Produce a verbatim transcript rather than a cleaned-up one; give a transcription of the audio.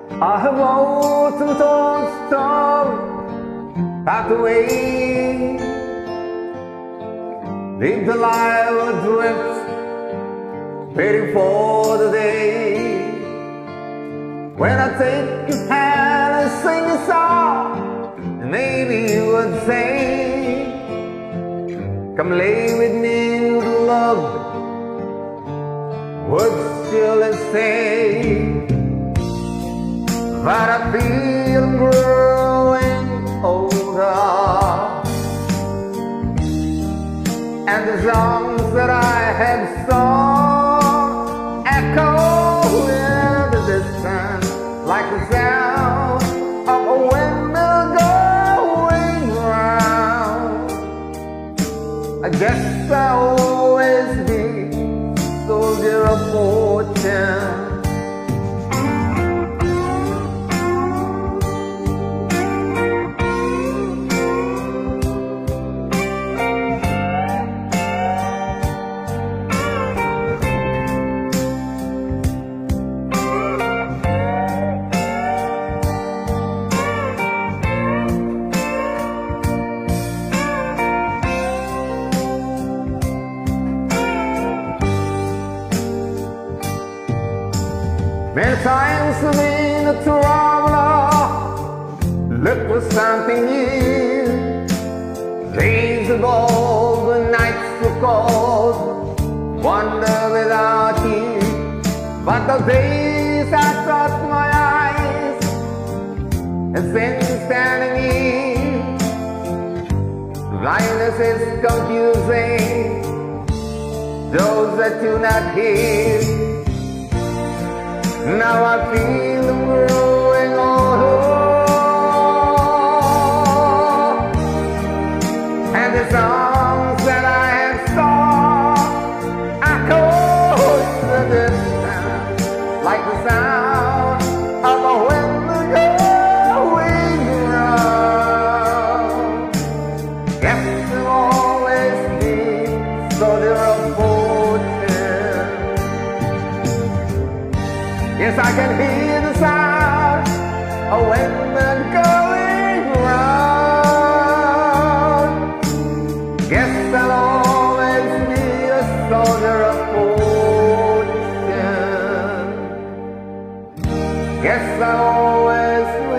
I have often told stories packed away, leave the life adrift, waiting for the day when I take your hand and sing a song, and maybe you would say, come lay with me with love, would still say, but I feel I'm growing older, and the songs that I have sung echo in the distance like the sound of a windmill going round. I guess I'll always be soldier of fortune. Many times I've been a traveler, look for something new. Days of old, the nights were cold, wander without you. But the days I trust my eyes have been standing in. Blindness is confusing those that do not hear. Now I feel I'm growing older, and the songs that I have sung echo in the distance like the sound of a wind going round. Yes, I'll always be soldier of fortune. Yes, I can hear the sound of windmill going round. Yes, I'll always be a soldier of fortune. Yes, I'll always